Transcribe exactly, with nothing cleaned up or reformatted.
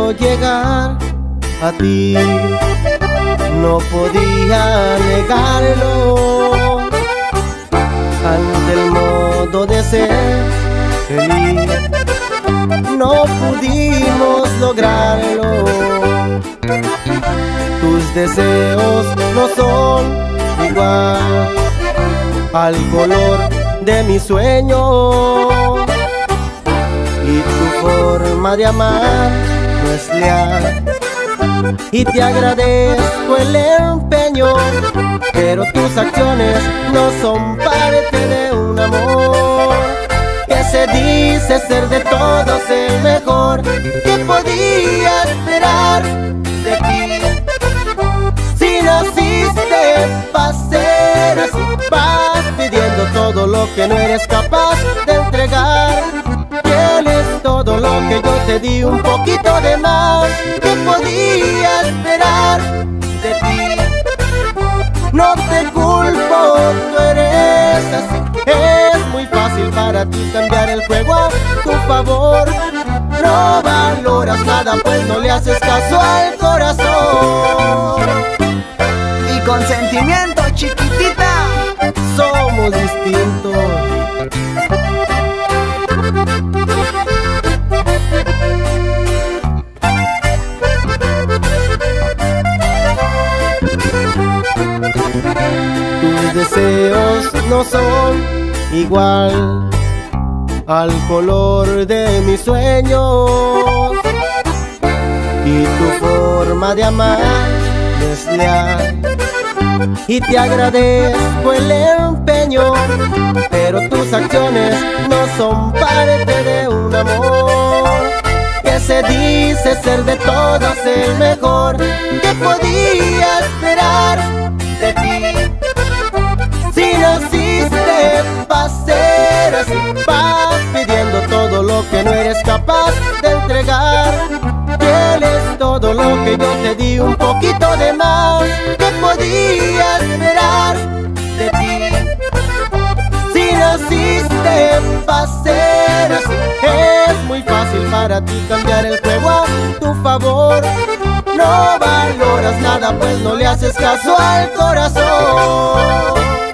quiero llegar a ti, no podía negarlo. Ante el modo de ser feliz, no pudimos lograrlo. Tus deseos no son igual al color de mi sueño, y tu forma de amar no es leal, y te agradezco el empeño, pero tus acciones no son parte de un amor que se dice ser de todos el mejor. ¿Qué podía esperar de ti si naciste para ser así? Vas pidiendo todo lo que no eres capaz de entregar. Tienes todo lo que yo te di, un poquito de más. ¿Qué podía esperar de ti? No te culpo, tú eres así. Es muy fácil para ti cambiar el juego a tu favor. No valoras nada, pues no le haces caso al corazón. Y con sentimiento, chiquitita, somos distintos. Tus deseos no son igual al color de mis sueños, y tu forma de amar es leal, y te agradezco el empeño, pero tus acciones no son parte de un amor que se dice ser de todos el mejor. ¿Qué podía esperar de ti si naciste para ser así? Vas pidiendo todo lo que no eres capaz de entregar. Tienes todo lo que yo te di, un poquito de más. ¿Qué podía esperar de ti si naciste para ser así? Es muy fácil para ti cambiar el juego a tu favor. No valoras nada, pues no le haces caso al corazón.